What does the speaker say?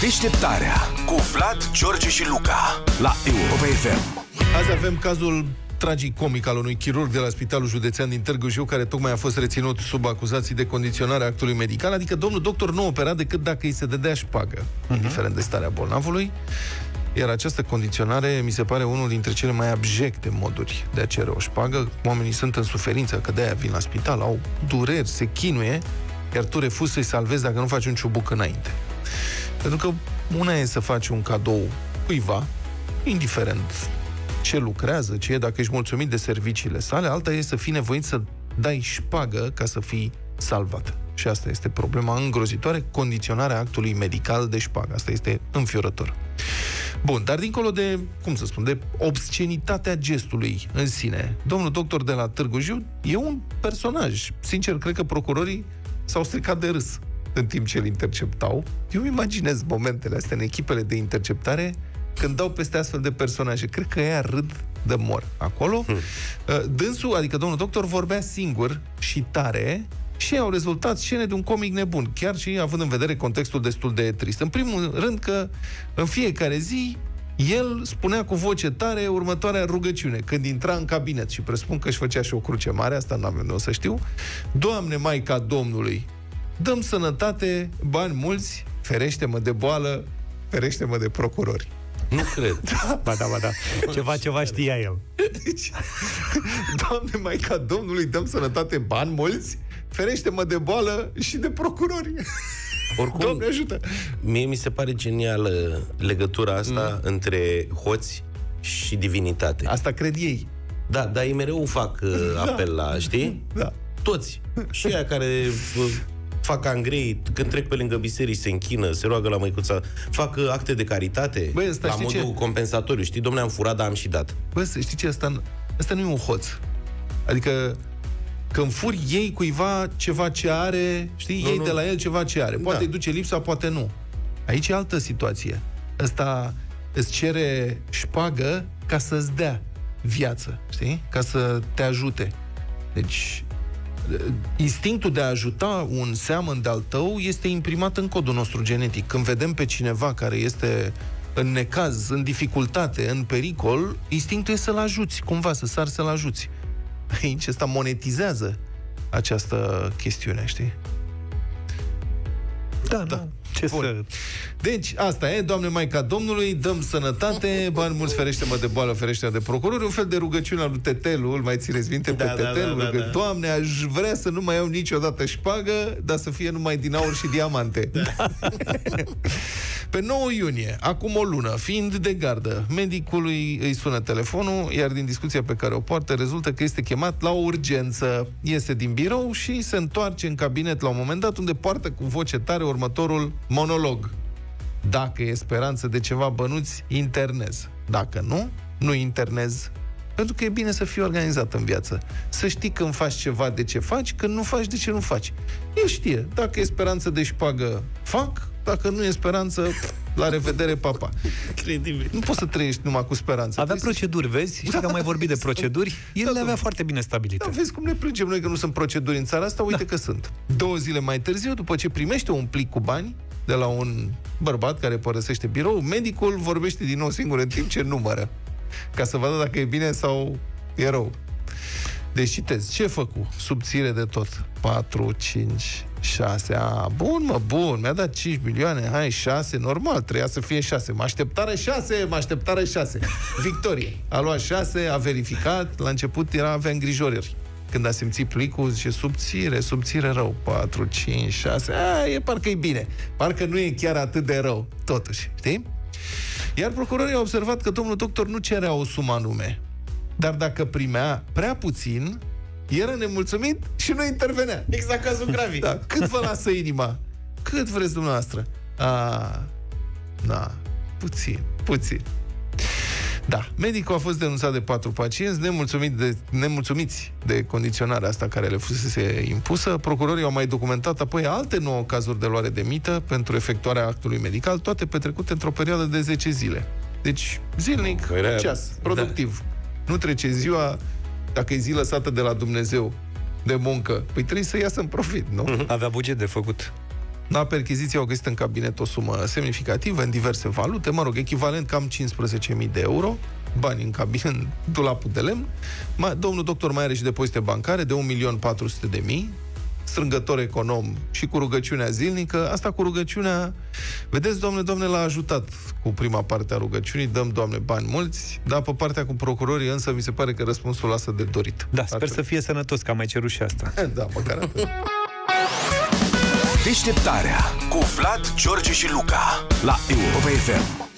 Deșteptarea cu Vlad, George și Luca la Europa FM. Azi avem cazul tragicomic al unui chirurg de la Spitalul Județean din Târgu Jiu, care tocmai a fost reținut sub acuzații de condiționare a actului medical, adică domnul doctor nu opera decât dacă îi se dădea șpagă, indiferent de starea bolnavului. Iar această condiționare mi se pare unul dintre cele mai abjecte moduri de a cere o șpagă. Oamenii sunt în suferință, că de-aia vin la spital, au dureri, se chinuie, iar tu refuzi să-i salvezi dacă nu faci un ciubuc înainte. Pentru că una e să faci un cadou cuiva, indiferent ce lucrează, ce e, dacă ești mulțumit de serviciile sale, alta e să fii nevoit să dai șpagă ca să fii salvat. Și asta este problema îngrozitoare, condiționarea actului medical de șpagă. Asta este înfiorător. Bun, dar dincolo de, cum să spun, de obscenitatea gestului în sine, domnul doctor de la Târgu Jiu e un personaj. Sincer, cred că procurorii s-au stricat de râs în timp ce îl interceptau. Eu îmi imaginez momentele astea în echipele de interceptare când dau peste astfel de personaje. Cred că ea râd de mor acolo. Dânsul, adică domnul doctor, vorbea singur și tare și au rezultat scene de un comic nebun, chiar și având în vedere contextul destul de trist. În primul rând că în fiecare zi el spunea cu voce tare următoarea rugăciune când intra în cabinet, și presupun că își făcea și o cruce mare, asta n-am să știu: Doamne, Maica Domnului, dăm sănătate, bani mulți, ferește-mă de boală, ferește-mă de procurori. Nu cred. Ba da. Ceva știa el. Deci, Doamne, Maica Domnului, dăm sănătate, bani mulți, ferește-mă de boală și de procurori. Oricum, Doamne ajută! Mie mi se pare genială legătura asta între hoți și divinitate. Asta cred ei. Da, dar ei mereu fac apel la, știi? Da. Toți. Și aia care fac angrei, când trec pe lângă biserici, se închină, se roagă la Măicuța, fac acte de caritate. Băi, la modul compensatoriu. Știi, dom'le, am furat, dar am și dat. Băi, știi ce? Asta nu e un hoț. Adică când furi, iei cuiva ceva ce are, știi? Iei de la el ceva ce are. Poate îi duce lipsa, poate nu. Aici e altă situație. Ăsta îți cere șpagă ca să-ți dea viață, știi? Ca să te ajute. Deci instinctul de a ajuta un seamăn de-al tău este imprimat în codul nostru genetic. Când vedem pe cineva care este în necaz, în dificultate, în pericol, instinctul e să-l ajuți, cumva, să sari să-l ajuți. Aici ăsta monetizează această chestiune, știi? Da. Ce să... Deci, asta e, Doamne Maica Domnului, dăm sănătate, bani mulți, ferește-mă de boală, ferește-mă de procurori, un fel de rugăciune al lui Tetelu, îl mai țineți minte pe Tetelu? Da. Doamne, aș vrea să nu mai iau niciodată șpagă, dar să fie numai din aur și diamante. Da. Pe 9 iunie, acum o lună, fiind de gardă, medicului îi sună telefonul, iar din discuția pe care o poartă rezultă că este chemat la o urgență. Iese din birou și se întoarce în cabinet la un moment dat, unde poartă cu voce tare următorul monolog: dacă e speranță de ceva bănuți, internez. Dacă nu, nu internez. Pentru că e bine să fii organizat în viață. Să știi când faci ceva, de ce faci, când nu faci, de ce nu faci. El știe. Dacă e speranță de șpagă, fac. Dacă nu e speranță, la revedere, papa. Credibil. Nu poți să trăiești numai cu speranță. Avea proceduri, vezi? Știi că am mai vorbit de proceduri? El le avea foarte bine stabilite. Da, vezi cum ne plângem noi că nu sunt proceduri în țara asta? Uite că sunt. 2 zile mai târziu, după ce primește un plic cu bani de la un bărbat care părăsește birou, medicul vorbește din nou singur în timp ce numără, ca să vadă dacă e bine sau e rău. Deci citez. Ce făcu? Subțire de tot. 4, 5, 6. Bun, mi-a dat 5 milioane. Hai, 6, normal, trebuia să fie 6. Mă așteptare 6. Victorie. A luat 6, a verificat. La început avea îngrijorări. Când a simțit plicul, zice: subțire rău. 4, 5, 6. Parcă e bine. Parcă nu e chiar atât de rău. Totuși, știi? Iar procurorii au observat că domnul doctor nu cerea o sumă anume. Dar dacă primea prea puțin, era nemulțumit și nu intervenea. Exact cazul Gravi. Da. Cât vă lasă inima? Cât vreți dumneavoastră? Puțin. Da. Medicul a fost denunțat de 4 pacienți, nemulțumiți de condiționarea asta care le fusese impusă. Procurorii au mai documentat apoi alte 9 cazuri de luare de mită pentru efectuarea actului medical, toate petrecute într-o perioadă de 10 zile. Deci, zilnic, ceas, productiv. Da. Nu trece ziua, dacă e zi lăsată de la Dumnezeu de muncă, păi trebuie să iasă în profit, nu? Avea buget de făcut. La perchiziție au găsit în cabinet o sumă semnificativă, în diverse valute, mă rog, echivalent cam 15.000 de euro, bani în cabinet, în dulapul de lemn. Domnul doctor mai are și depozite bancare de 1.400.000, strângător econom și cu rugăciunea zilnică. Asta cu rugăciunea, vedeți, Doamne, l-a ajutat cu prima parte a rugăciunii, dăm, Doamne, bani mulți, dar pe partea cu procurorii, însă, mi se pare că răspunsul lasă de dorit. Da, sper să fie sănătos, că am mai cerut și asta. Da, măcar atât. Deșteptarea cu Vlad, George și Luca la Europa FM.